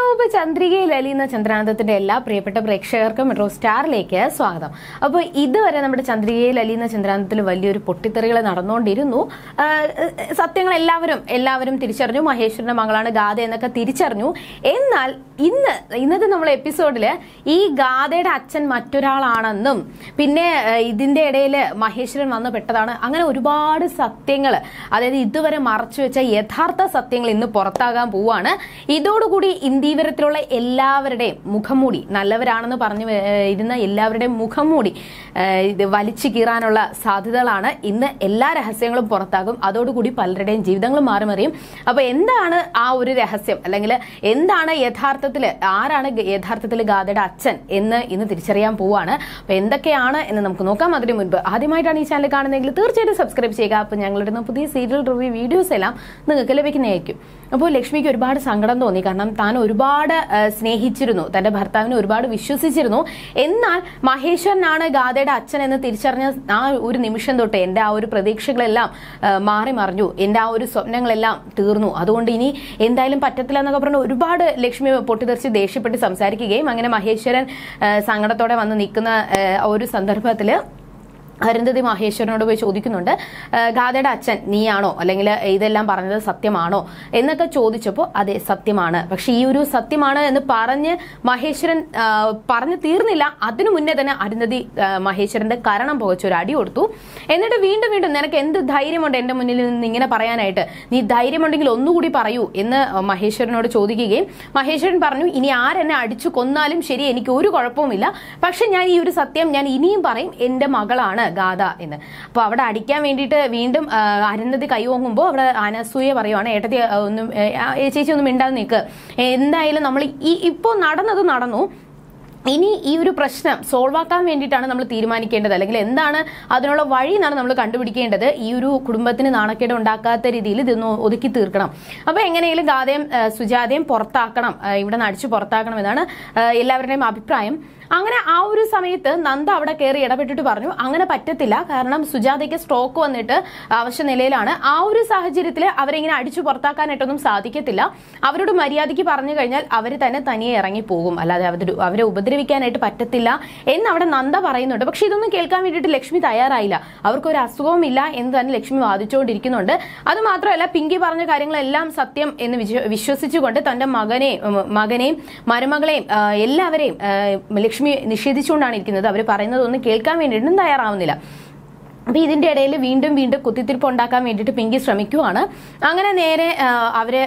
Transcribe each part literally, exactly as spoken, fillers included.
അപ്പോൾ ചന്ദ്രികയിൽ അലിയുന്ന ചന്ദ്രാനന്ദത്തിന്റെ എല്ലാ പ്രിയപ്പെട്ട പ്രേക്ഷകർക്കും മെട്രോ സ്റ്റാറിലേക്ക് സ്വാഗതം. അപ്പോൾ ഇതുവരെ നമ്മുടെ ചന്ദ്രികയിൽ അലിയുന്ന ചന്ദ്രാനന്ദത്തിൽ വലിയൊരു പൊട്ടിത്തെറികൾ നടന്നുകൊണ്ടിരുന്നു. സത്യങ്ങൾ എല്ലാവരും എല്ലാവരും തിരിച്ചറിഞ്ഞു. മഹേശ്വരന്റെ മകളാണ് ഗാഥ എന്നൊക്കെ തിരിച്ചറിഞ്ഞു. എന്നാൽ ഇന്ന് ഇന്നത്തെ നമ്മളെ എപ്പിസോഡില് ഈ ഗാഥയുടെ അച്ഛൻ മറ്റൊരാളാണെന്നും പിന്നെ ഇതിന്റെ ഇടയിൽ മഹേശ്വരൻ വന്നു പെട്ടതാണ്, അങ്ങനെ ഒരുപാട് സത്യങ്ങൾ, അതായത് ഇതുവരെ മറച്ചു വെച്ച യഥാർത്ഥ സത്യങ്ങൾ ഇന്ന് പുറത്താകാൻ പോവാണ്. ഇതോടുകൂടി ഇന്ത്യവരത്തിലുള്ള എല്ലാവരുടെയും മുഖംമൂടി, നല്ലവരാണെന്ന് പറഞ്ഞു ഇരുന്ന എല്ലാവരുടെയും മുഖംമൂടി ഇത് വലിച്ചു കീറാനുള്ള സാധ്യതകളാണ്. ഇന്ന് എല്ലാ രഹസ്യങ്ങളും പുറത്താകും. അതോടുകൂടി പലരുടെയും ജീവിതങ്ങൾ മാറിമറിയും. അപ്പൊ എന്താണ് ആ ഒരു രഹസ്യം, അല്ലെങ്കിൽ എന്താണ് യഥാർത്ഥത്തിൽ, ആരാണ് യഥാർത്ഥത്തിൽ ഗാഥയുടെ അച്ഛൻ എന്ന് ഇന്ന് തിരിച്ചറിയാൻ പോവാണ്. അപ്പൊ എന്തൊക്കെയാണ് എന്ന് നമുക്ക് നോക്കാം. അതിന് മുൻപ് ആദ്യമായിട്ടാണ് ഈ ചാനൽ കാണുന്നതെങ്കിൽ തീർച്ചയായിട്ടും സബ്സ്ക്രൈബ് ചെയ്യുക. അപ്പൊ ഞങ്ങളുടെ പുതിയ സീരിയൽ റിവ്യൂ വീഡിയോസ് എല്ലാം നിങ്ങൾക്ക് ലഭിക്കുന്നതായിരിക്കും. അപ്പോൾ ലക്ഷ്മിക്ക് ഒരുപാട് സങ്കടം തോന്നി. കാരണം താൻ ഒരുപാട് സ്നേഹിച്ചിരുന്നു, തന്റെ ഭർത്താവിനെ ഒരുപാട് വിശ്വസിച്ചിരുന്നു. എന്നാൽ മഹേശ്വരനാണ് ഗാഥയുടെ അച്ഛൻ എന്ന് തിരിച്ചറിഞ്ഞ ആ ഒരു നിമിഷം തൊട്ട് എന്റെ ആ ഒരു പ്രതീക്ഷകളെല്ലാം മാറി മറിഞ്ഞു, എന്റെ ആ ഒരു സ്വപ്നങ്ങളെല്ലാം തീർന്നു. അതുകൊണ്ട് ഇനി എന്തായാലും പറ്റത്തില്ല എന്നൊക്കെ പറഞ്ഞ് ഒരുപാട് ലക്ഷ്മി പൊട്ടിത്തെറിച്ച് ദേഷ്യപ്പെട്ട് സംസാരിക്കുകയും അങ്ങനെ മഹേശ്വരൻ സങ്കടത്തോടെ വന്ന് നിൽക്കുന്ന ഒരു സന്ദർഭത്തില് അരുന്ധതി മഹേശ്വരനോട് പോയി ചോദിക്കുന്നുണ്ട്, ഗാഥയുടെ അച്ഛൻ നീയാണോ, അല്ലെങ്കിൽ ഇതെല്ലാം പറഞ്ഞത് സത്യമാണോ എന്നൊക്കെ ചോദിച്ചപ്പോൾ അതെ സത്യമാണ്. പക്ഷെ ഈ ഒരു സത്യമാണ് എന്ന് പറഞ്ഞ് മഹേശ്വരൻ പറഞ്ഞു തീർന്നില്ല. അതിനു മുന്നേ തന്നെ അരുന്ധതി മഹേശ്വരന്റെ കരണം പുകച്ച് ഒരു അടി കൊടുത്തു. എന്നിട്ട് വീണ്ടും വീണ്ടും നിനക്ക് എന്ത് ധൈര്യമുണ്ട് എന്റെ മുന്നിൽ നിന്ന് ഇങ്ങനെ പറയാനായിട്ട്, നീ ധൈര്യമുണ്ടെങ്കിൽ ഒന്നുകൂടി പറയൂ എന്ന് മഹേശ്വരനോട് ചോദിക്കുകയും മഹേശ്വരൻ പറഞ്ഞു, ഇനി ആരെന്നെ അടിച്ചു കൊന്നാലും ശരി, എനിക്ക് ഒരു കുഴപ്പവുമില്ല. പക്ഷെ ഞാൻ ഈ ഒരു സത്യം ഞാൻ ഇനിയും പറയും, എന്റെ മകളാണ് ഗാഥ എന്ന്. അപ്പൊ അവിടെ അടിക്കാൻ വേണ്ടിയിട്ട് വീണ്ടും അരുന്ധതി കൈ ഓങ്ങുമ്പോൾ അവിടെ അനസൂയ പറയുവാണ്, ഏട്ടത്തി ഒന്നും ചേച്ചി ഒന്നും മിണ്ടാതെ നിൽക്ക്, എന്തായാലും നമ്മൾ ഈ ഇപ്പോൾ നടന്നത് നടന്നു, ഇനി ഈ ഒരു പ്രശ്നം സോൾവ് ആക്കാൻ വേണ്ടിയിട്ടാണ് നമ്മൾ തീരുമാനിക്കേണ്ടത്, അല്ലെങ്കിൽ എന്താണ് അതിനുള്ള വഴി എന്നാണ് നമ്മൾ കണ്ടുപിടിക്കേണ്ടത്. ഈ ഒരു കുടുംബത്തിന് നാണക്കേട് ഉണ്ടാക്കാത്ത രീതിയിൽ ഇതൊന്ന് ഒതുക്കി തീർക്കണം. അപ്പൊ എങ്ങനെയെങ്കിലും ഗാഥയും സുജാതയും പുറത്താക്കണം, ഇവിടെ നിന്ന് അടിച്ചു പുറത്താക്കണം എന്നാണ് എല്ലാവരുടെയും അഭിപ്രായം. അങ്ങനെ ആ ഒരു സമയത്ത് നന്ദ അവിടെ കയറി ഇടപെട്ടിട്ട് പറഞ്ഞു, അങ്ങനെ പറ്റത്തില്ല, കാരണം സുജാതയ്ക്ക് സ്ട്രോക്ക് വന്നിട്ട് അവശ്യ നിലയിലാണ്. ആ ഒരു സാഹചര്യത്തിൽ അവരെ ഇങ്ങനെ അടിച്ചു പുറത്താക്കാനായിട്ടൊന്നും സാധിക്കത്തില്ല. അവരോട് മര്യാദയ്ക്ക് പറഞ്ഞു കഴിഞ്ഞാൽ അവർ തന്നെ തനിയെ ഇറങ്ങി പോകും, അല്ലാതെ അവർ അവരെ ഉപദ്രവിക്കാനായിട്ട് പറ്റത്തില്ല എന്ന് അവിടെ നന്ദ പറയുന്നുണ്ട്. പക്ഷെ ഇതൊന്നും കേൾക്കാൻ വേണ്ടിയിട്ട് ലക്ഷ്മി തയ്യാറായില്ല. അവർക്കൊരു അസുഖവുമില്ല എന്ന് തന്നെ ലക്ഷ്മി വാദിച്ചുകൊണ്ടിരിക്കുന്നുണ്ട്. അത് മാത്രമല്ല, പിങ്കി പറഞ്ഞ കാര്യങ്ങളെല്ലാം സത്യം എന്ന് വിശ്വസിച്ചുകൊണ്ട് തന്റെ മകനെയും മകനെയും മരുമകളെയും എല്ലാവരെയും ലക്ഷ്മി നിഷേധിച്ചുകൊണ്ടാണ് ഇരിക്കുന്നത്. അവർ പറയുന്നതൊന്നും കേൾക്കാൻ വേണ്ടിയിട്ടും തയ്യാറാവുന്നില്ല. അപ്പൊ ഇതിന്റെ ഇടയിൽ വീണ്ടും വീണ്ടും കുത്തിത്തിരിപ്പ് ഉണ്ടാക്കാൻ വേണ്ടിയിട്ട് പിങ്കി ശ്രമിക്കുവാണ്. അങ്ങനെ നേരെ അവരെ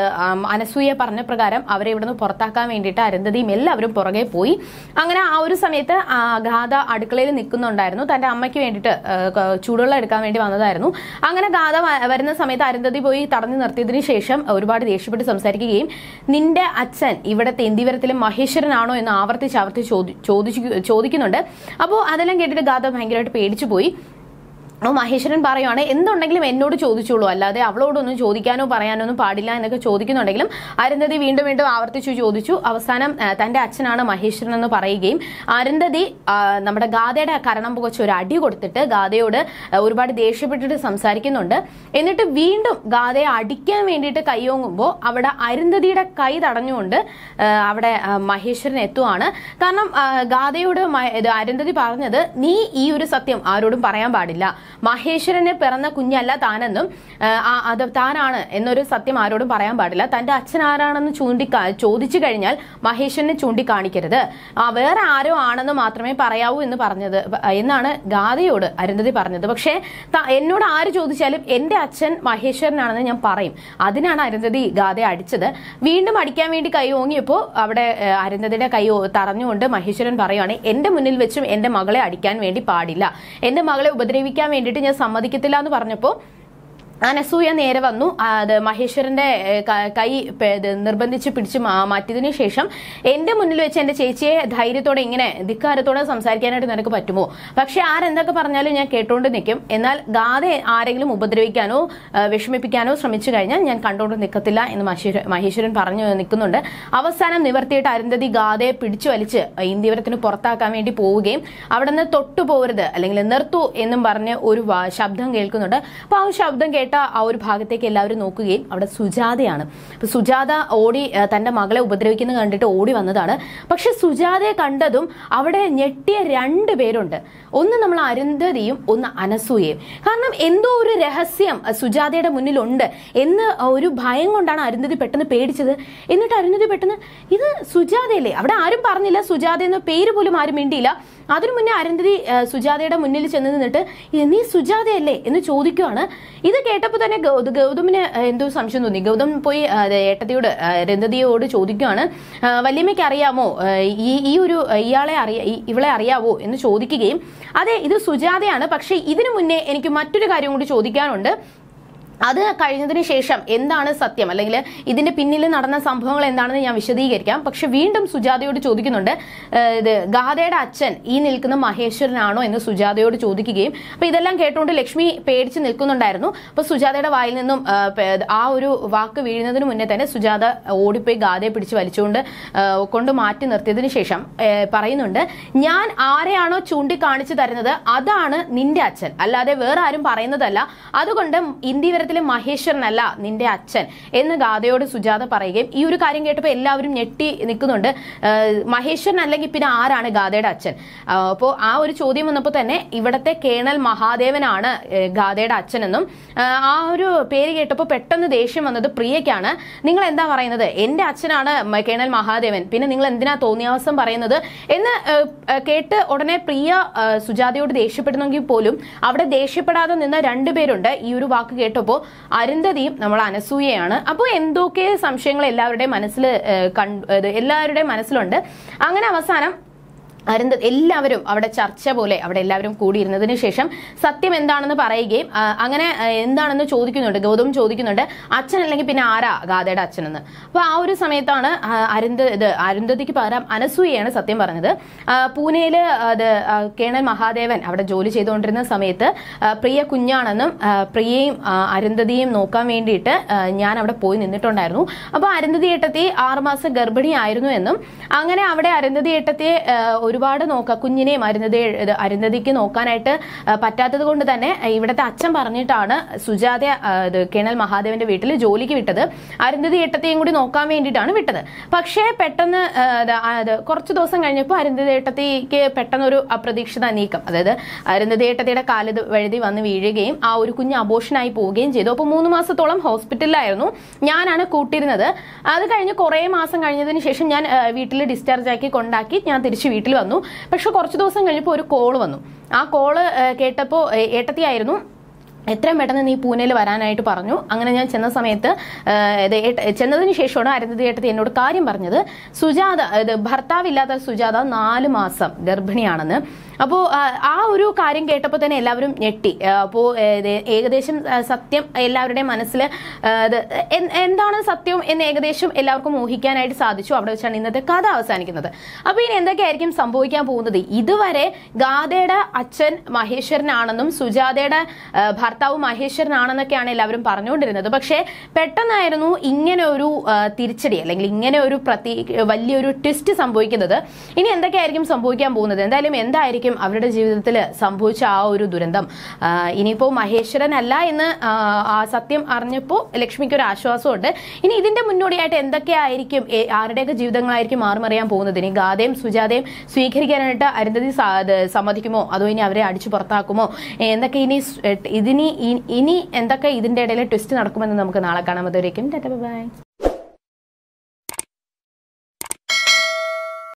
അനസൂയ പറഞ്ഞ പ്രകാരം അവരെ ഇവിടുന്ന് പുറത്താക്കാൻ വേണ്ടിയിട്ട് അരുന്ധതിയും എല്ലാവരും പുറകെ പോയി. അങ്ങനെ ആ ഒരു സമയത്ത് ഗാഥ അടുക്കളയിൽ നിൽക്കുന്നുണ്ടായിരുന്നു. തന്റെ അമ്മയ്ക്ക് വേണ്ടിയിട്ട് ചൂടുവെള്ളം എടുക്കാൻ വേണ്ടി വന്നതായിരുന്നു. അങ്ങനെ ഗാഥ വരുന്ന സമയത്ത് അരുന്ധതി പോയി തടഞ്ഞു നിർത്തിയതിനു ശേഷം ഒരുപാട് ദേഷ്യപ്പെട്ട് സംസാരിക്കുകയും, നിന്റെ അച്ഛൻ ഇവിടുത്തെ ഇന്ത്യവരത്തിലെ മഹേശ്വരനാണോ എന്ന് ആവർത്തിച്ച് ആവർത്തിച്ച് ചോദിച്ചു ചോദിക്കുന്നുണ്ട്. അപ്പോൾ അതെല്ലാം കേട്ടിട്ട് ഗാഥ ഭയങ്കരമായിട്ട് പേടിച്ചു പോയി. അപ്പോൾ മഹേശ്വരൻ പറയുവാണ്, എന്തുണ്ടെങ്കിലും എന്നോട് ചോദിച്ചോളൂ, അല്ലാതെ അവളോടൊന്നും ചോദിക്കാനോ പറയാനോ ഒന്നും പാടില്ല എന്നൊക്കെ ചോദിക്കുന്നുണ്ടെങ്കിലും അരുന്ധതി വീണ്ടും വീണ്ടും ആവർത്തിച്ചു ചോദിച്ചു. അവസാനം തന്റെ അച്ഛനാണ് മഹേശ്വരൻ എന്ന് പറയുകയും അരുന്ധതി നമ്മുടെ ഗാഥയുടെ കരണം പുകച്ച് ഒരു അടി കൊടുത്തിട്ട് ഗാഥയോട് ഒരുപാട് ദേഷ്യപ്പെട്ടിട്ട് സംസാരിക്കുന്നുണ്ട്. എന്നിട്ട് വീണ്ടും ഗാഥയെ അടിക്കാൻ വേണ്ടിയിട്ട് കൈയോങ്ങുമ്പോൾ അവിടെ അരുന്ധതിയുടെ കൈ തടഞ്ഞുകൊണ്ട് അവിടെ മഹേശ്വരൻ എത്തുവാണ്. കാരണം ഗാഥയോട് അരുന്ധതി പറഞ്ഞത്, നീ ഈ ഒരു സത്യം ആരോടും പറയാൻ പാടില്ല, മഹേശ്വരനെ പിറന്ന കുഞ്ഞല്ല താനെന്നും അത് താനാണ് എന്നൊരു സത്യം ആരോടും പറയാൻ പാടില്ല, തന്റെ അച്ഛൻ ആരാണെന്ന് ചൂണ്ടിക്കാ ചോദിച്ചു കഴിഞ്ഞാൽ മഹേശ്വരനെ ചൂണ്ടിക്കാണിക്കരുത്, വേറെ ആരോ ആണെന്ന് മാത്രമേ പറയാവൂ എന്ന് പറഞ്ഞത് എന്നാണ് ഗാഥയോട് അരുന്ധതി പറഞ്ഞത്. പക്ഷേ എന്നോട് ആര് ചോദിച്ചാലും എന്റെ അച്ഛൻ മഹേശ്വരനാണെന്ന് ഞാൻ പറയും. അതിനാണ് അരുന്ധതി ഗാഥയെ അടിച്ചത്. വീണ്ടും അടിക്കാൻ വേണ്ടി കൈ ഓങ്ങിയപ്പോൾ അവിടെ അരുന്ധതിയുടെ കൈ തറഞ്ഞുകൊണ്ട് മഹേശ്വരൻ പറയുവാണ്, എന്റെ മുന്നിൽ വെച്ചും എന്റെ മകളെ അടിക്കാൻ വേണ്ടി പാടില്ല, എന്റെ മകളെ ഉപദ്രവിക്കാൻ വേണ്ടിയിട്ട് ഞാൻ സമ്മതിക്കത്തില്ല എന്ന് പറഞ്ഞപ്പോൾ അനസൂയ നേരെ വന്നു. അത് മഹേശ്വരന്റെ കൈ നിർബന്ധിച്ച് പിടിച്ച് മാറ്റിയതിനു ശേഷം, എന്റെ മുന്നിൽ വെച്ച് എന്റെ ചേച്ചിയെ ധൈര്യത്തോടെ ഇങ്ങനെ ധിക്കാരത്തോടെ സംസാരിക്കാനായിട്ട് നിനക്ക് പറ്റുമോ? പക്ഷെ ആരെന്തൊക്കെ പറഞ്ഞാലും ഞാൻ കേട്ടോണ്ട് നിൽക്കും. എന്നാൽ ഗാഥ ആരെങ്കിലും ഉപദ്രവിക്കാനോ വിഷമിപ്പിക്കാനോ ശ്രമിച്ചു കഴിഞ്ഞാൽ ഞാൻ കണ്ടോണ്ട് നിൽക്കത്തില്ല എന്ന് മഹേശ്വരൻ പറഞ്ഞു നിൽക്കുന്നുണ്ട്. അവസാനം നിവർത്തിയിട്ട് അരുന്ധതി ഗാഥയെ പിടിച്ചു വലിച്ച് ഇന്ത്യവരത്തിന് പുറത്താക്കാൻ വേണ്ടി പോവുകയും അവിടെ നിന്ന് തൊട്ടു പോകരുത് അല്ലെങ്കിൽ നിർത്തൂ എന്നും പറഞ്ഞ് ഒരു ശബ്ദം കേൾക്കുന്നുണ്ട്. അപ്പൊ ആ ശബ്ദം കേട്ട് കേട്ട ആ ഒരു ഭാഗത്തേക്ക് എല്ലാവരും നോക്കുകയും അവിടെ സുജാതയാണ്. അപ്പൊ സുജാത ഓടി തന്റെ മകളെ ഉപദ്രവിക്കുന്നത് കണ്ടിട്ട് ഓടി വന്നതാണ്. പക്ഷെ സുജാതയെ കണ്ടതും അവിടെ ഞെട്ടിയ രണ്ട് പേരുണ്ട്. ഒന്ന് നമ്മൾ അരുന്ധതിയും ഒന്ന് അനസൂയയും. കാരണം എന്തോ ഒരു രഹസ്യം സുജാതയുടെ മുന്നിലുണ്ട് എന്ന് ഒരു ഭയം കൊണ്ടാണ് അരുന്ധതി പെട്ടെന്ന് പേടിച്ചത്. എന്നിട്ട് അരുന്ധതി പെട്ടെന്ന് ഇത് സുജാതയല്ലേ, അവിടെ ആരും പറഞ്ഞില്ല സുജാത എന്ന പേര് പോലും ആരും മിണ്ടിയില്ല. അതിനു മുന്നേ അരുന്ധതി സുജാതയുടെ മുന്നിൽ ചെന്ന് നിന്നിട്ട് നീ സുജാതയല്ലേ എന്ന് ചോദിക്കുവാണ്. ഇത് കേട്ടപ്പോൾ തന്നെ ഗൗതമിന് എന്തോ സംശയം തോന്നി. ഗൗതം പോയി ഏട്ടത്തിയോട് അരുന്ധതിയോട് ചോദിക്കുകയാണ്, വല്യമ്മയ്ക്ക് അറിയാമോ ഈ ഈ ഒരു ഇയാളെ അറിയാ ഇവളെ അറിയാവോ എന്ന് ചോദിക്കുകയും, അതെ ഇത് സുജാതയാണ്, പക്ഷെ ഇതിനു മുന്നേ എനിക്ക് മറ്റൊരു കാര്യം കൂടി ചോദിക്കാനുണ്ട്. അത് കഴിഞ്ഞതിന് ശേഷം എന്താണ് സത്യം, അല്ലെങ്കിൽ ഇതിന്റെ പിന്നിൽ നടന്ന സംഭവങ്ങൾ എന്താണെന്ന് ഞാൻ വിശദീകരിക്കാം. പക്ഷെ വീണ്ടും സുജാതയോട് ചോദിക്കുന്നുണ്ട്, ഇത് ഗാഥയുടെ അച്ഛൻ ഈ നിൽക്കുന്ന മഹേശ്വരനാണോ എന്ന് സുജാതയോട് ചോദിക്കുകയും, അപ്പൊ ഇതെല്ലാം കേട്ടുകൊണ്ട് ലക്ഷ്മി പേടിച്ച് നിൽക്കുന്നുണ്ടായിരുന്നു. അപ്പൊ സുജാതയുടെ വായിൽ നിന്നും ആ ഒരു വാക്ക് വീഴുന്നതിന് മുന്നേ തന്നെ സുജാത ഓടിപ്പോയി ഗാഥയെ പിടിച്ച് വലിച്ചുകൊണ്ട് കൊണ്ട് മാറ്റി നിർത്തിയതിനു ശേഷം പറയുന്നുണ്ട്, ഞാൻ ആരെയാണോ ചൂണ്ടിക്കാണിച്ചു തരുന്നത് അതാണ് നിന്റെ അച്ഛൻ, അല്ലാതെ വേറെ ആരും പറയുന്നതല്ല. അതുകൊണ്ട് ഇന്ത്യ മഹേശ്വരനല്ല നിന്റെ അച്ഛൻ എന്ന് ഗാഥയോട് സുജാത പറയുകയും, ഈ ഒരു കാര്യം കേട്ടപ്പോൾ എല്ലാവരും ഞെട്ടി നിൽക്കുന്നുണ്ട്. മഹേശ്വരൻ അല്ലെങ്കിൽ പിന്നെ ആരാണ് ഗാഥയുടെ അച്ഛൻ? അപ്പോൾ ആ ഒരു ചോദ്യം വന്നപ്പോൾ തന്നെ ഇവിടത്തെ കേണൽ മഹാദേവനാണ് ഗാഥയുടെ അച്ഛനെന്നും ആ ഒരു പേര് കേട്ടപ്പോൾ പെട്ടെന്ന് ദേഷ്യം വന്നത് പ്രിയയ്ക്കാണ്. നിങ്ങൾ എന്താ പറയുന്നത്, എന്റെ അച്ഛനാണ് കേണൽ മഹാദേവൻ, പിന്നെ നിങ്ങൾ എന്തിനാ തോന്നിയാവസം പറയുന്നത് എന്ന് കേട്ട് ഉടനെ പ്രിയ സുജാതയോട് ദേഷ്യപ്പെടുന്നെങ്കിൽ പോലും അവിടെ ദേഷ്യപ്പെടാതെ നിന്ന രണ്ടുപേരുണ്ട്. ഈ ഒരു വാക്ക് കേട്ടപ്പോൾ അരുന്ധതിയും നമ്മൾ അനസൂയയാണ്. അപ്പോൾ എന്തൊക്കെ സംശയങ്ങൾ എല്ലാവരുടെയും മനസ്സിൽ കണ്ടു എല്ലാവരുടെയും മനസ്സിലുണ്ട്. അങ്ങനെ അവസാനം അരുന്ധ എല്ലാവരും അവിടെ ചർച്ച പോലെ അവിടെ എല്ലാവരും കൂടിയിരുന്നതിന് ശേഷം സത്യം എന്താണെന്ന് പറയുകയും, അങ്ങനെ എന്താണെന്ന് ചോദിക്കുന്നുണ്ട്. ഗൗതം ചോദിക്കുന്നുണ്ട്, അച്ഛൻ അല്ലെങ്കിൽ പിന്നെ ആരാ ഗാഥയുടെ അച്ഛനെന്ന്. അപ്പൊ ആ ഒരു സമയത്താണ് അരുന്ധ ഇത് അരുന്ധതിക്ക് പകരം അനസൂയയാണ് സത്യം പറഞ്ഞത്. പൂനെയില് അത് കേണൽ മഹാദേവൻ അവിടെ ജോലി ചെയ്തുകൊണ്ടിരുന്ന സമയത്ത് പ്രിയ കുഞ്ഞാണെന്നും പ്രിയയും അരുന്ധതിയും നോക്കാൻ വേണ്ടിയിട്ട് ഞാൻ അവിടെ പോയി നിന്നിട്ടുണ്ടായിരുന്നു. അപ്പൊ അരുന്ധതി ഏട്ടത്തി ആറുമാസം ഗർഭിണിയായിരുന്നു എന്നും, അങ്ങനെ അവിടെ അരുന്ധതി ഏട്ടത്തിയെ ഒരുപാട് നോക്കാം കുഞ്ഞിനെയും അരുന്ധതി അരുന്ധതിക്ക് നോക്കാനായിട്ട് പറ്റാത്തത് കൊണ്ട് തന്നെ ഇവിടുത്തെ അച്ഛൻ പറഞ്ഞിട്ടാണ് സുജാത കേണൽ മഹാദേവന്റെ വീട്ടിൽ ജോലിക്ക് വിട്ടത്. അരുന്ധതി ഏട്ടത്തെയും കൂടി നോക്കാൻ വേണ്ടിയിട്ടാണ് വിട്ടത്. പക്ഷേ പെട്ടെന്ന് കുറച്ചു ദിവസം കഴിഞ്ഞപ്പോൾ അരുന്ധതി ഏട്ടത്തിക്ക് പെട്ടെന്ന് ഒരു അപ്രതീക്ഷിത നീക്കം, അതായത് അരുന്ധതി ഏട്ടത്തിയുടെ കാല് വഴുതി വന്ന് വീഴുകയും ആ ഒരു കുഞ്ഞ് അബോഷനായി പോവുകയും ചെയ്തു. അപ്പോൾ മൂന്ന് മാസത്തോളം ഹോസ്പിറ്റലിലായിരുന്നു. ഞാനാണ് കൂട്ടിരുന്നത്. അത് കഴിഞ്ഞ് കുറെ മാസം കഴിഞ്ഞതിന് ശേഷം ഞാൻ വീട്ടിൽ ഡിസ്ചാർജ് ആക്കി കൊണ്ടാക്കി ഞാൻ തിരിച്ച് വീട്ടിൽ വന്നു. പക്ഷെ കുറച്ചു ദിവസം കഴിഞ്ഞപ്പോൾ ഒരു കോള് വന്നു. ആ കോള് കേട്ടപ്പോൾ ഏട്ടത്തിയായിരുന്നു, എത്രയും പെട്ടെന്ന് നീ പൂനെയിൽ വരാനായിട്ട് പറഞ്ഞു. അങ്ങനെ ഞാൻ ചെന്ന സമയത്ത് ചെന്നതിന് ശേഷമാണ് അരുന്ധതി ഏട്ടത്തി എന്നോട് കാര്യം പറഞ്ഞത്. സുജാത ഭർത്താവില്ലാത്ത സുജാത നാല് മാസം ഗർഭിണിയാണെന്ന്. അപ്പോൾ ആ ഒരു കാര്യം കേട്ടപ്പോൾ തന്നെ എല്ലാവരും ഞെട്ടി. അപ്പോൾ ഏകദേശം സത്യം എല്ലാവരുടെയും മനസ്സിൽ എന്താണ് സത്യം എന്ന് ഏകദേശം എല്ലാവർക്കും ഊഹിക്കാനായിട്ട് സാധിച്ചു. അവിടെ വെച്ചാണ് ഇന്നത്തെ കഥ അവസാനിക്കുന്നത്. അപ്പോൾ ഇനി എന്തൊക്കെയായിരിക്കും സംഭവിക്കാൻ പോകുന്നത്? ഇതുവരെ ഗാഥയുടെ അച്ഛൻ മഹേശ്വരനാണെന്നും സുജാതയുടെ ഭർത്താവ് മഹേശ്വരനാണെന്നൊക്കെയാണ് എല്ലാവരും പറഞ്ഞുകൊണ്ടിരുന്നത്. പക്ഷേ പെട്ടെന്നായിരുന്നു ഇങ്ങനെ ഒരു തിരിച്ചടി അല്ലെങ്കിൽ ഇങ്ങനെ ഒരു പ്രതി വലിയൊരു ട്വിസ്റ്റ് സംഭവിക്കുന്നത്. ഇനി എന്തൊക്കെയായിരിക്കും സംഭവിക്കാൻ പോകുന്നത്? എന്തായാലും എന്തായിരിക്കും അവരുടെ ജീവിതത്തിൽ സംഭവിച്ച ആ ഒരു ദുരന്തം? ഇനിയിപ്പോ മഹേശ്വരൻ അല്ല എന്ന് ആ സത്യം അറിഞ്ഞപ്പോൾ ലക്ഷ്മിക്ക് ഒരു ആശ്വാസമുണ്ട്. ഇനി ഇതിന്റെ മുന്നോടിയായിട്ട് എന്തൊക്കെയായിരിക്കും, ആരുടെയൊക്കെ ജീവിതങ്ങളായിരിക്കും മാറുമറിയാൻ പോകുന്നത്? ഇനി ഗാഥയും സുജാതയും സ്വീകരിക്കാനായിട്ട് അരുന്ധതി സമ്മതിക്കുമോ, അതോ ഇനി അവരെ അടിച്ചു പുറത്താക്കുമോ? എന്തൊക്കെ ഇനി ഇതിനി ഇനി എന്തൊക്കെ ഇതിന്റെ ഇടയിൽ ട്വിസ്റ്റ് നടക്കുമെന്ന് നമുക്ക് നാളെ കാണാം. അതുവരേക്കും ടാറ്റാ ബൈ.